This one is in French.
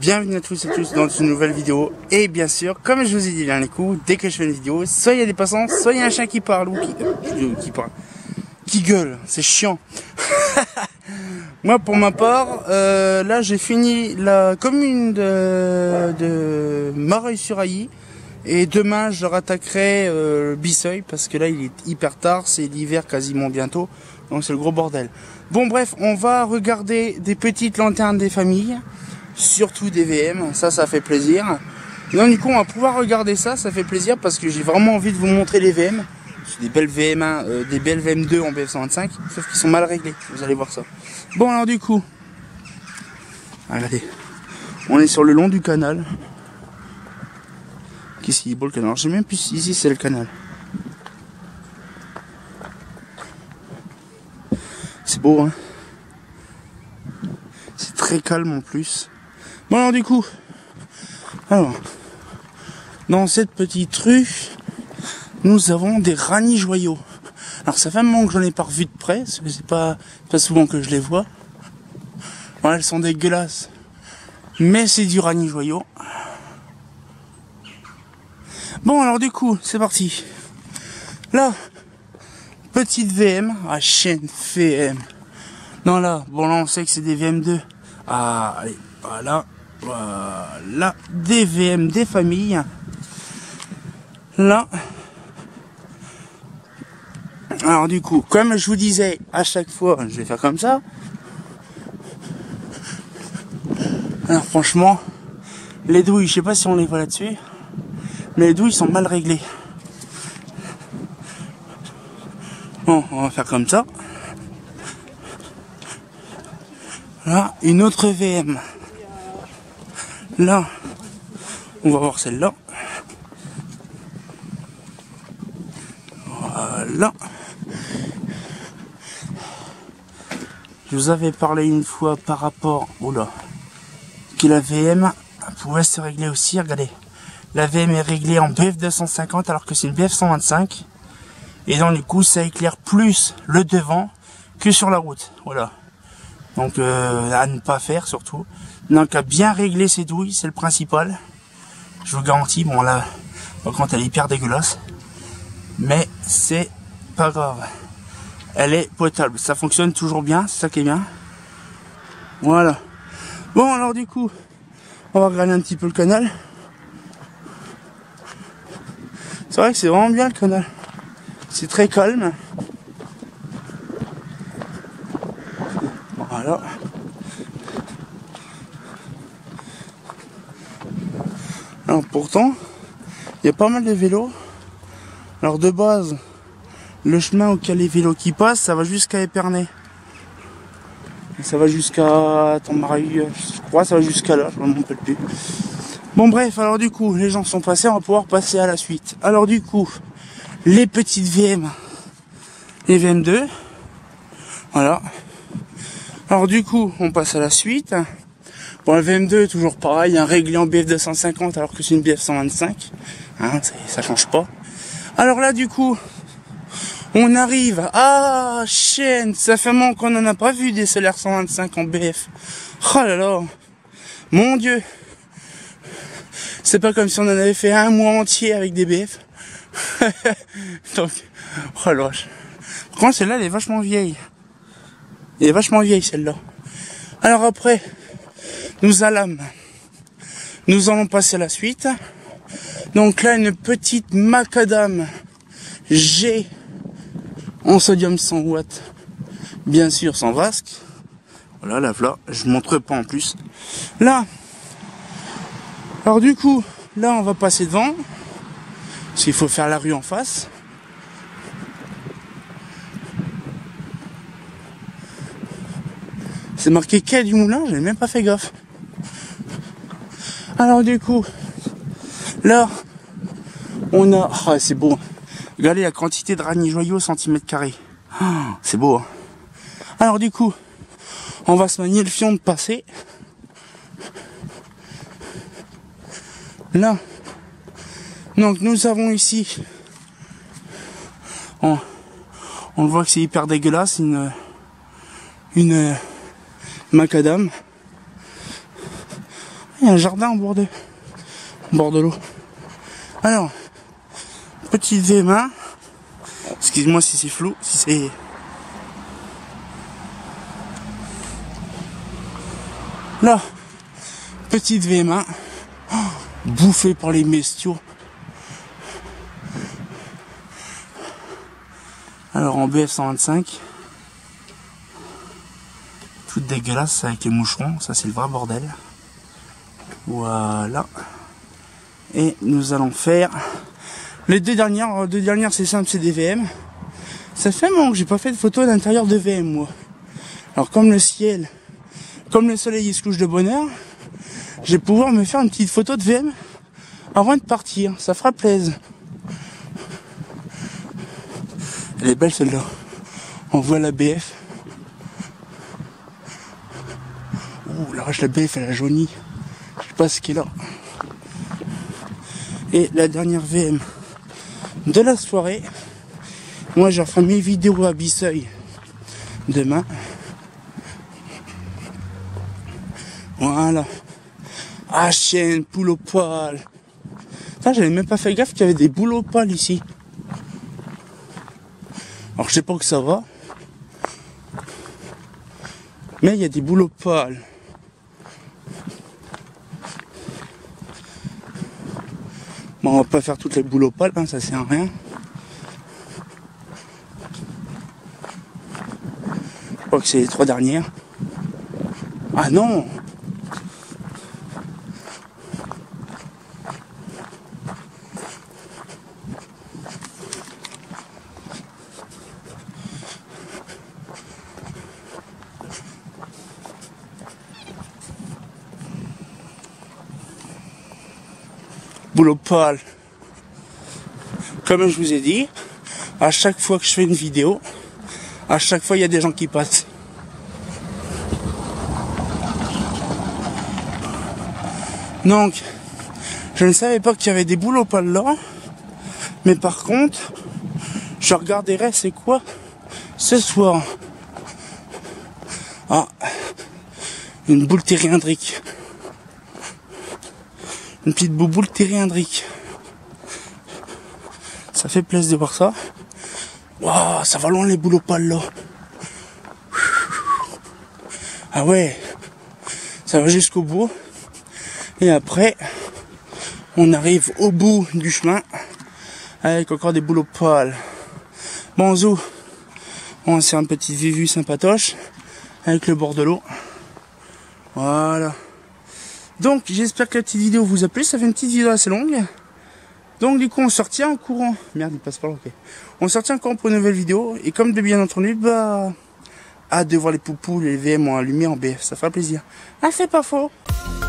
Bienvenue à tous et tous dans une nouvelle vidéo. Et bien sûr, comme je vous ai dit dans les coups, dès que je fais une vidéo, soit il y a des passants, soit il y a un chien qui parle ou qui gueule. C'est chiant. Moi, pour ma part, là j'ai fini la commune de Mareuil-sur-Ailly. Et demain, je rattaquerai Bisseuil parce que là, il est hyper tard, c'est l'hiver quasiment bientôt, donc c'est le gros bordel. Bon, bref, on va regarder des petites lanternes des familles, surtout des VM, ça fait plaisir. Donc du coup, on va pouvoir regarder ça fait plaisir parce que j'ai vraiment envie de vous montrer les VM. C'est des belles VM1, des belles VM2 en BF125, sauf qu'ils sont mal réglés, vous allez voir ça. Bon, alors du coup, regardez, on est sur le long du canal. Qu'est-ce qu'il est beau le canal. Alors, j'ai même plus ici, c'est le canal. C'est beau, hein. C'est très calme en plus. Bon, alors du coup, dans cette petite rue, nous avons des ragnies-joyaux. Alors ça fait un moment que j'en ai pas revu de près, parce que c'est pas souvent que je les vois. Bon, elles sont dégueulasses, mais c'est du ragnie-joyau. Bon, alors du coup, c'est parti. Là, petite VM, chaîne VM. Non, là, bon, là, on sait que c'est des VM2. Ah, allez, voilà, des VM des familles. Là. Alors du coup, comme je vous disais, à chaque fois, je vais faire comme ça. Alors franchement, les douilles, je sais pas si on les voit là-dessus. Mais les douilles sont mal réglées. Bon, on va faire comme ça. Là, une autre VM. Là, on va voir celle-là. Voilà. Je vous avais parlé une fois par rapport, que la VM pouvait se régler aussi, regardez. La VM est réglée en BF250 alors que c'est une BF125. Et donc du coup ça éclaire plus le devant que sur la route. Voilà. Donc à ne pas faire surtout. Donc à bien régler ses douilles, c'est le principal. Je vous garantis, bon là, par contre elle est hyper dégueulasse. Mais c'est pas grave. Elle est potable. Ça fonctionne toujours bien, c'est ça qui est bien. Voilà. Bon alors du coup, on va regarder un petit peu le canal. C'est vrai que c'est vraiment bien le canal. C'est très calme. Voilà. Alors pourtant, il y a pas mal de vélos. Alors de base, le chemin auquel les vélos qui passent, ça va jusqu'à Épernay. Et ça va jusqu'à Tombaraille, je crois, ça va jusqu'à là, je ne me rappelle plus. Bon bref, alors du coup, les gens sont passés, on va pouvoir passer à la suite. Alors du coup, les petites VM, les VM2, voilà. Alors du coup, on passe à la suite. Bon, la VM2 est toujours pareil, réglé en BF250 alors que c'est une BF125, hein, ça change pas. Alors là du coup, on arrive à chaîne, ça fait un moment qu'on n'en a pas vu des Solaire 125 en BF. Oh là là, mon Dieu. C'est pas comme si on en avait fait un mois entier avec des BF. Donc, oh là. Par contre, celle-là, elle est vachement vieille. Elle est vachement vieille, celle-là. Alors après, nous allons passer à la suite. Donc là, une petite macadam G en sodium 100 watts. Bien sûr, sans vasque. Voilà, la voilà. Je ne montre pas en plus. Là, alors du coup, là on va passer devant, parce qu'il faut faire la rue en face. C'est marqué quai du Moulin, j'ai même pas fait gaffe. Alors du coup, là, on a... Ah, c'est beau. Regardez la quantité de ragnies-joyaux au centimètre carré. Ah, c'est beau. Hein. Alors du coup, on va se manier le fion de passer. Là, donc nous avons ici, on le voit que c'est hyper dégueulasse, une macadam. Il y a un jardin au bord de l'eau. Alors, petite VM1. Excuse-moi si c'est flou, si c'est... Là, petite VM1. Oh, bouffée par les bestiaux. Alors en BF 125. Toute dégueulasse avec les moucherons. Ça c'est le vrai bordel. Voilà. Et nous allons faire les deux dernières c'est simple, c'est des VM. Ça fait un moment que j'ai pas fait de photo d'intérieur de VM moi. Alors comme le ciel, comme le soleil il se couche de bonne heure, je vais pouvoir me faire une petite photo de VM avant de partir. Ça fera plaisir. Elle est belle celle-là. On voit la BF. Ouh, la vache, la BF elle a jauni. Je sais pas ce qu'il a. Et la dernière VM de la soirée. Moi je refais mes vidéos à Bisseuil demain. Voilà. Ah chienne, poule au poil. Ça j'avais même pas fait gaffe qu'il y avait des boules au poil ici. Alors je sais pas que ça va. Mais il y a des boules au poil. Bon, on va pas faire toutes les boules au poil, hein, ça sert à rien. Je crois que c'est les 3 dernières. Ah non! Boule au poil. Comme je vous ai dit, à chaque fois que je fais une vidéo, à chaque fois il y a des gens qui passent. Donc, je ne savais pas qu'il y avait des boules au poil là, mais par contre, je regarderai c'est quoi ce soir. Ah, une boule tériandrique. Une petite bouboule tériandrique. Ça fait plaisir de voir ça. Waouh, ça va loin les boules au poil là. Ah ouais, ça va jusqu'au bout. Et après, on arrive au bout du chemin avec encore des boules au poil. Bon zou, on c'est un petit vivu sympatoche avec le bord de l'eau. Voilà. Donc j'espère que la petite vidéo vous a plu. Ça fait une petite vidéo assez longue. Donc du coup on sortit en courant. Merde, il passe par là, ok. On sortit en courant pour une nouvelle vidéo. Et comme de bien entendu, bah, hâte de voir les poupous, les VM en lumière en BF. Ça fera plaisir. Ah, c'est pas faux.